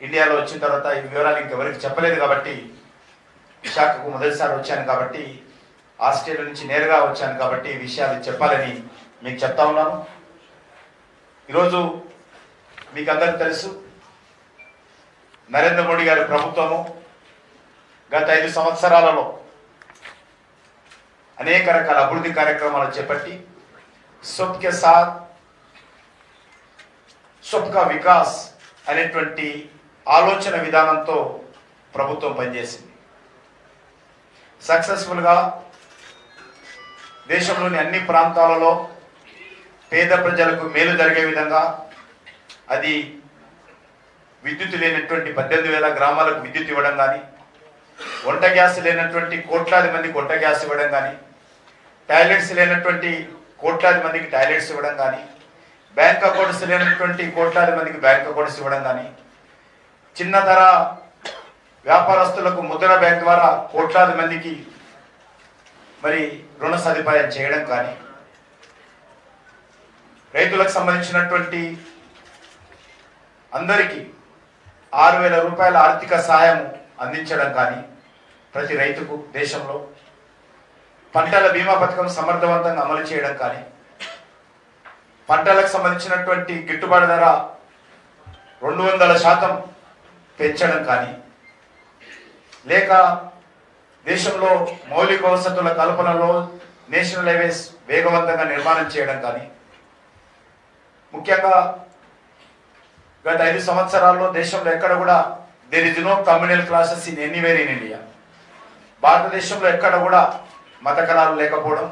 ఇండియాలో వచ్చిన తర్వాత ఈ వివరాలు ఇంకెవరికి చెప్పలేదు కాబట్టి విశాఖకు మొదటిసారి వచ్చాను కాబట్టి ఆస్ట్రేలియా నుంచి నేరుగా వచ్చాను కాబట్టి ఈ విషయాలు చెప్పాలని మీకు చెప్తా ఉన్నాను. ఈరోజు మీకు అందరికీ తెలుసు, నరేంద్ర మోడీ గారి ప్రభుత్వము గత 5 సంవత్సరాలలో అనేక రకాల అభివృద్ధి కార్యక్రమాలు చేపట్టి సబ్కే సాత్ సబ్కా వికాస్ అనేటువంటి ఆలోచన విధానంతో ప్రభుత్వం పనిచేసింది. సక్సెస్ఫుల్గా దేశంలోని అన్ని ప్రాంతాలలో పేద ప్రజలకు మేలు జరిగే విధంగా, అది విద్యుత్ లేనటువంటి 18,000 గ్రామాలకు విద్యుత్ ఇవ్వడం కానీ, వంట గ్యాస్ లేనటువంటి కోట్లాది మందికి వంట గ్యాస్ ఇవ్వడం కానీ, టాయిలెట్స్ లేనటువంటి కోట్లాది మందికి టాయిలెట్స్ ఇవ్వడం కానీ, బ్యాంక్ అకౌంట్స్ లేనటువంటి కోట్లాది మందికి బ్యాంక్ అకౌంట్స్ ఇవ్వడం కానీ, చిన్నతర వ్యాపారస్తులకు ముద్ర బ్యాంక్ ద్వారా కోట్లాది మందికి మరి రుణ సదుపాయం చేయడం కానీ, రైతులకు సంబంధించినటువంటి అందరికీ 6,000 రూపాయల ఆర్థిక సహాయం అందించడం కానీ, ప్రతి రైతుకు దేశంలో పంటల బీమా పథకం సమర్థవంతంగా అమలు చేయడం కానీ, పంటలకు సంబంధించినటువంటి గిట్టుబాటు ధర 200% పెంచడం కానీ, లేక దేశంలో మౌలిక వసతుల కల్పనలో నేషనల్ హైవేస్ వేగవంతంగా నిర్మాణం చేయడం కానీ, ముఖ్యంగా గత 5 సంవత్సరాల్లో దేశంలో ఎక్కడ కూడా there is no communal clashes in anywhere in India. భారతదేశంలో ఎక్కడ కూడా మత కళాలు లేకపోవడం,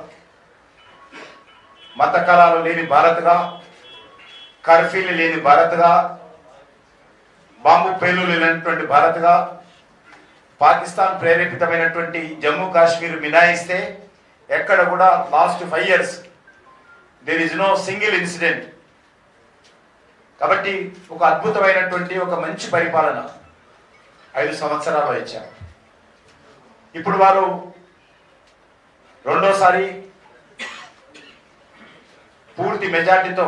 మత కళాలు లేని భారత్గా, కర్ఫ్యూలు లేని భారత్గా, బాంబు పేలులు లేనటువంటి భారత్గా, పాకిస్తాన్ ప్రేరేపితమైనటువంటి జమ్మూ కాశ్మీర్ మినాయిస్తే ఎక్కడ కూడా last 5 years there is no single incident. కాబట్టి ఒక అద్భుతమైనటువంటి ఒక మంచి పరిపాలన 5 సంవత్సరాలు ఇచ్చారు. ఇప్పుడు వారు రెండోసారి పూర్తి మెజార్టీతో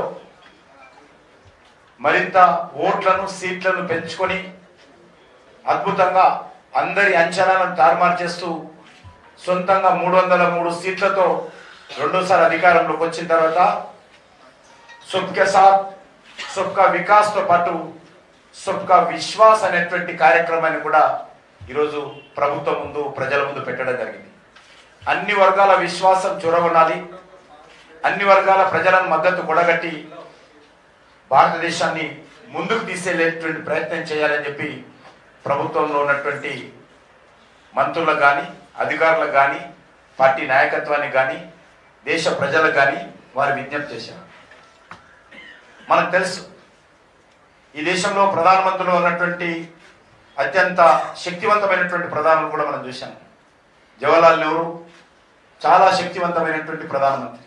మరింత ఓట్లను సీట్లను పెంచుకొని అద్భుతంగా అందరి అంచనాలను తారుమారు చేస్తూ సొంతంగా 303 సీట్లతో రెండోసారి అధికారంలోకి వచ్చిన తర్వాత సబ్కే సాత్ సబ్కా వికాస్తో పాటు సబ్కా విశ్వాస్ అనేటువంటి కార్యక్రమాన్ని కూడా ఈరోజు ప్రభుత్వం ముందు, ప్రజల ముందు పెట్టడం జరిగింది. అన్ని వర్గాల విశ్వాసం చొరగొనాలి, అన్ని వర్గాల ప్రజలను మద్దతు కూడగట్టి భారతదేశాన్ని ముందుకు తీసుకెళ్లేటువంటి ప్రయత్నం చేయాలని చెప్పి ప్రభుత్వంలో ఉన్నటువంటి మంత్రులకు కానీ, అధికారులకు కానీ, పార్టీ నాయకత్వానికి కానీ, దేశ ప్రజలకు కానీ వారు విజ్ఞప్తి చేశారు. మనకు తెలుసు, ఈ దేశంలో ప్రధానమంత్రిలో ఉన్నటువంటి అత్యంత శక్తివంతమైనటువంటి ప్రధానులు కూడా మనం చూశాం. జవహర్లాల్ నెహ్రూ చాలా శక్తివంతమైనటువంటి ప్రధానమంత్రి,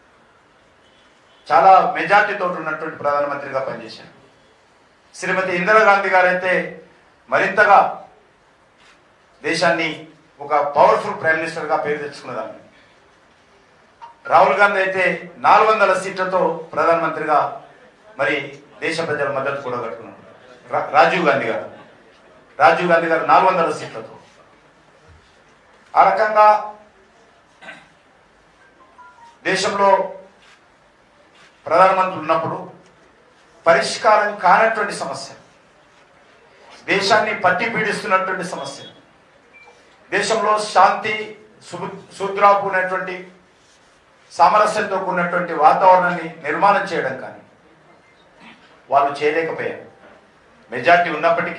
చాలా మెజార్టీతో ఉన్నటువంటి ప్రధానమంత్రిగా పనిచేశారు. శ్రీమతి ఇందిరాగాంధీ గారు అయితే మరింతగా దేశాన్ని ఒక పవర్ఫుల్ ప్రైమ్ మినిస్టర్గా పేరు తెచ్చుకున్నదాన్ని. రాహుల్ గాంధీ అయితే 400 సీట్లతో ప్రధానమంత్రిగా మరి దేశ ప్రజల మద్దతు కూడా కట్టుకున్నారు. రాజీవ్ గాంధీ గారు 400 సీట్లతో. ఆ రకంగా దేశంలో ప్రధానమంత్రి ఉన్నప్పుడు పరిష్కారం కానటువంటి సమస్య, దేశాన్ని పట్టి పీడిస్తున్నటువంటి సమస్య, దేశంలో శాంతి సూత్రాపునటువంటి సామరస్యంతో కూడినటువంటి వాతావరణాన్ని నిర్మాణం చేయడం కానీ వాళ్ళు చేయలేకపోయారు. మెజార్టీ ఉన్నప్పటికీ,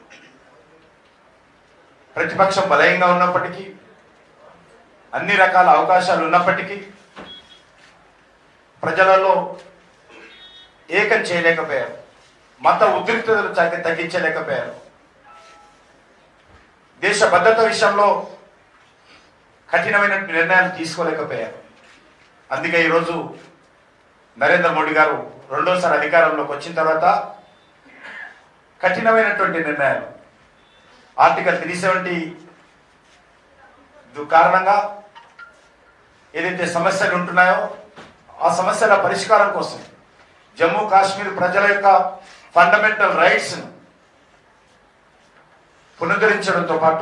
ప్రతిపక్షం బలంగా ఉన్నప్పటికీ, అన్ని రకాల అవకాశాలు ఉన్నప్పటికీ ప్రజలలో ఏకం చేయలేకపోయారు. మత ఉద్రిక్తతలు తగ్గించలేకపోయారు. దేశ భద్రత విషయంలో కఠినమైన నిర్ణయాలు తీసుకోలేకపోయారు. అందుకే ఈరోజు నరేంద్ర మోడీ గారు రెండోసారి అధికారంలోకి వచ్చిన తర్వాత కఠినమైనటువంటి నిర్ణయాలు, ఆర్టికల్ 370 కారణంగా ఏదైతే సమస్యలు ఉంటున్నాయో ఆ సమస్యల పరిష్కారం కోసం జమ్మూ కాశ్మీర్ ప్రజల యొక్క ఫండమెంటల్ రైట్స్ పునరుద్ధరించడంతో పాటు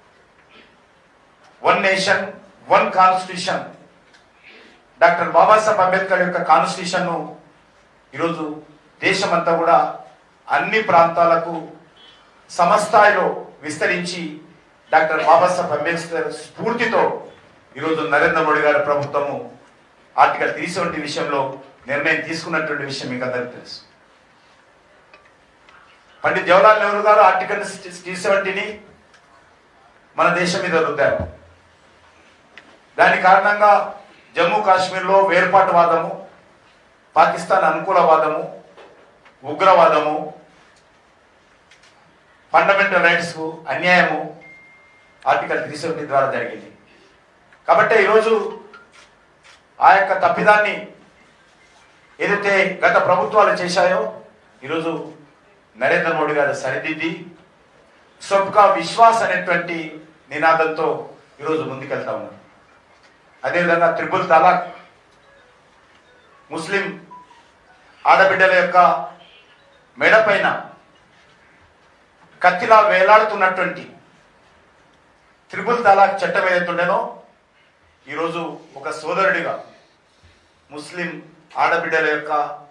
one nation one constitution doctor Babasaheb Ambedkar యొక్క కాన్స్టిట్యూషన్ను ఈరోజు దేశమంతా కూడా అన్ని ప్రాంతాలకు సమస్థాయిలో విస్తరించి డాక్టర్ బాబాసాహెబ్ అంబేద్కర్ స్ఫూర్తితో ఈరోజు నరేంద్ర మోడీ గారి ప్రభుత్వము ఆర్టికల్ 370 విషయంలో నిర్ణయం తీసుకున్నటువంటి విషయం మీకు అందరికీ తెలుసు. పండిత్ జవహర్లాల్ నెహ్రూ గారు ఆర్టికల్ 370ని మన దేశం మీద రుద్దారు. దాని కారణంగా జమ్మూ కాశ్మీర్లో వేర్పాటువాదము, పాకిస్తాన్ అనుకూలవాదము, ఉగ్రవాదము, ఫండమెంటల్ రైట్స్ అన్యాయము ఆర్టికల్ 370 ద్వారా జరిగింది. కాబట్టి ఈరోజు ఆ యొక్క తప్పిదాన్ని ఏదైతే గత ప్రభుత్వాలు చేశాయో ఈరోజు నరేంద్ర మోడీ గారు సరిదిద్ది సబ్కా విశ్వాస్ అనేటువంటి నినాదంతో ఈరోజు ముందుకెళ్తా ఉన్నారు. అదేవిధంగా త్రిపుల్ తలాక్, ముస్లిం ఆడబిడ్డల యొక్క మెడపైన కత్తిలా వేలాడుతున్నటువంటి త్రిపుల్ తలాక్ చట్టం ఏదైతుండేనో ఈరోజు ఒక సోదరుడిగా ముస్లిం ఆడబిడ్డల యొక్క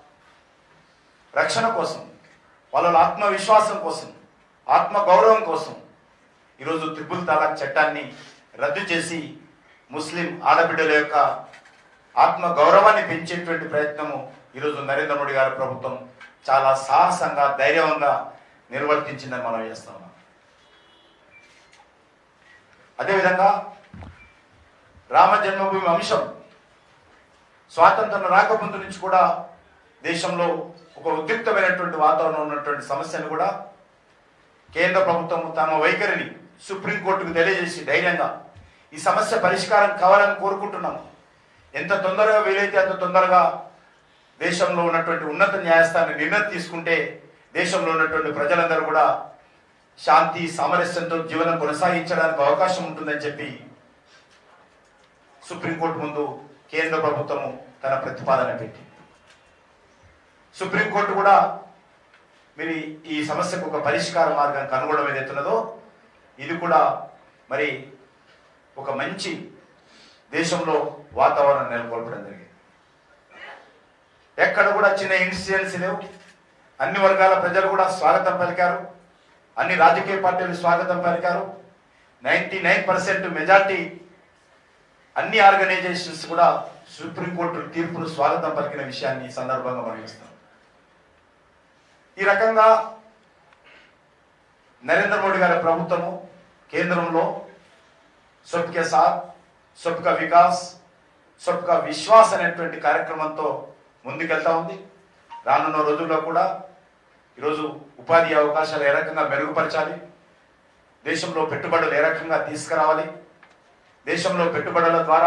రక్షణ కోసం, వాళ్ళ ఆత్మవిశ్వాసం కోసం, ఆత్మ గౌరవం కోసం ఈరోజు త్రిపుల్ తలాక్ చట్టాన్ని రద్దు చేసి ముస్లిం ఆడబిడ్డల యొక్క ఆత్మ గౌరవాన్ని పెంచేటువంటి ప్రయత్నము ఈరోజు నరేంద్ర మోడీ గారి ప్రభుత్వం చాలా సాహసంగా ధైర్యంగా నిర్వర్తించిందని మనం చేస్తాం. అదేవిధంగా రామ జన్మభూమి అంశం స్వాతంత్రం రాకముందు నుంచి కూడా దేశంలో ఒక ఉద్రిక్తమైనటువంటి వాతావరణం ఉన్నటువంటి సమస్యను కూడా కేంద్ర ప్రభుత్వం తమ వైఖరిని సుప్రీంకోర్టుకు తెలియజేసి ధైర్యంగా ఈ సమస్య పరిష్కారం కావాలని కోరుకుంటున్నాము. ఎంత తొందరగా వీలైతే అంత తొందరగా దేశంలో ఉన్నటువంటి ఉన్నత న్యాయస్థానం నిర్ణయం తీసుకుంటే దేశంలో ఉన్నటువంటి ప్రజలందరూ కూడా శాంతి సామరస్యంతో జీవనం కొనసాగించడానికి అవకాశం ఉంటుందని చెప్పి సుప్రీంకోర్టు ముందు కేంద్ర ప్రభుత్వము తన ప్రతిపాదన పెట్టి సుప్రీంకోర్టు కూడా మరి ఈ సమస్యకు ఒక పరిష్కార మార్గం కనుగొనడం ఏదైతున్నదో ఇది కూడా మరి ఒక మంచి దేశంలో వాతావరణం నెలకొల్పడం జరిగింది. ఎక్కడ కూడా చిన్న ఇన్సిడెంట్స్ లేవు. అన్ని వర్గాల ప్రజలు కూడా స్వాగతం పలికారు. అన్ని రాజకీయ పార్టీలు స్వాగతం పలికారు. 99% మెజార్టీ అన్ని ఆర్గనైజేషన్స్ కూడా సుప్రీంకోర్టు తీర్పును స్వాగతం పలికిన విషయాన్ని ఈ సందర్భంగా మనవిస్తాం. ఈ రకంగా నరేంద్ర మోడీ గారి ప్రభుత్వము కేంద్రంలో సబ్కే సాత్, సబ్కా వికాస్, సబ్కా విశ్వాస్ అనేటువంటి కార్యక్రమంతో ముందుకెళ్తా ఉంది. రానున్న రోజుల్లో కూడా ఈరోజు ఉపాధి అవకాశాలు ఏ రకంగా మెరుగుపరచాలి, దేశంలో పెట్టుబడులు ఏ రకంగా తీసుకురావాలి, దేశంలో పెట్టుబడుల ద్వారా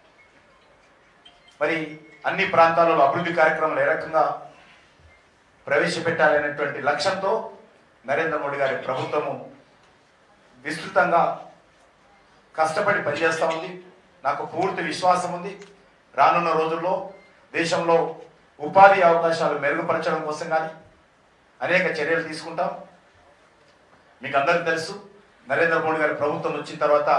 మరి అన్ని ప్రాంతాలలో అభివృద్ధి కార్యక్రమాలు ఏ రకంగా ప్రవేశపెట్టాలనేటువంటి లక్ష్యంతో నరేంద్ర మోడీ గారి ప్రభుత్వము విస్తృతంగా కష్టపడి పనిచేస్తూ ఉంది. నాకు పూర్తి విశ్వాసం ఉంది రానున్న రోజుల్లో దేశంలో ఉపాధి అవకాశాలు మెరుగుపరచడం కోసం కానీ అనేక చర్యలు తీసుకుంటాం. మీకు అందరికీ తెలుసు నరేంద్ర మోడీ గారి ప్రభుత్వం వచ్చిన తర్వాత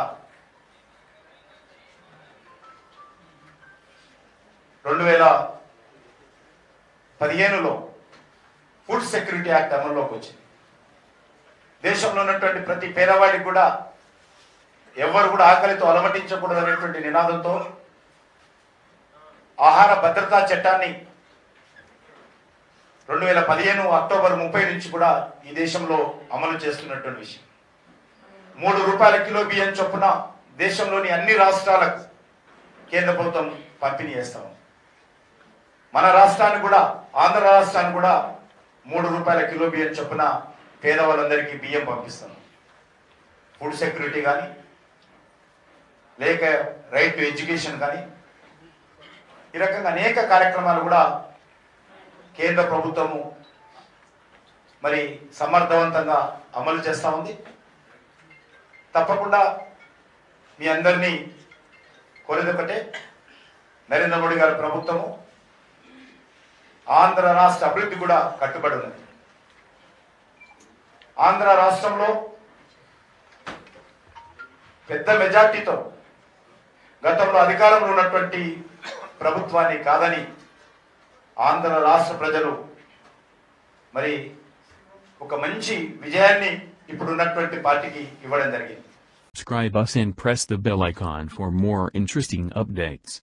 2015లో ఫుడ్ సెక్యూరిటీ యాక్ట్ అమల్లోకి వచ్చింది. దేశంలో ఉన్నటువంటి ప్రతి పేదవాడికి కూడా ఎవరు కూడా ఆకలితో అలమటించకూడదు అనేటువంటి నినాదంతో ఆహార భద్రతా చట్టాన్ని 2015 అక్టోబర్ 30 నుంచి కూడా ఈ దేశంలో అమలు చేస్తున్నటువంటి విషయం. 3 రూపాయల కిలో బియ్యం చొప్పున దేశంలోని అన్ని రాష్ట్రాలకు కేంద్ర ప్రభుత్వం పంపిణీ చేస్తాం. మన రాష్ట్రాన్ని కూడా ఆంధ్ర రాష్ట్రాన్ని కూడా 3 రూపాయల కిలో బియ్యం చొప్పున పేదవాళ్ళందరికీ బియ్యం పంపిస్తాం. ఫుడ్ సెక్యూరిటీ కానీ లేక రైట్ టు ఎడ్యుకేషన్ కానీ ఈ రకంగా అనేక కార్యక్రమాలు కూడా కేంద్ర ప్రభుత్వము మరి సమర్థవంతంగా అమలు చేస్తూ ఉంది. తప్పకుండా మీ అందరినీ కోరేది ఒకటే, నరేంద్ర మోడీ గారి ప్రభుత్వము ఆంధ్ర రాష్ట్ర అభివృద్ధి కూడా కట్టుబడి ఉన్నది. ఆంధ్ర రాష్ట్రంలో పెద్ద మెజార్టీతో గతంలో అధికారంలో ఉన్నటువంటి ప్రభుత్వాన్ని కాదని ఆంధ్ర రాష్ట్ర ప్రజలు మరి ఒక మంచి విజయాన్ని ఇప్పుడున్నటువంటి పార్టీకి ఇవ్వడం జరిగింది. Subscribe us and press the bell icon for more interesting updates.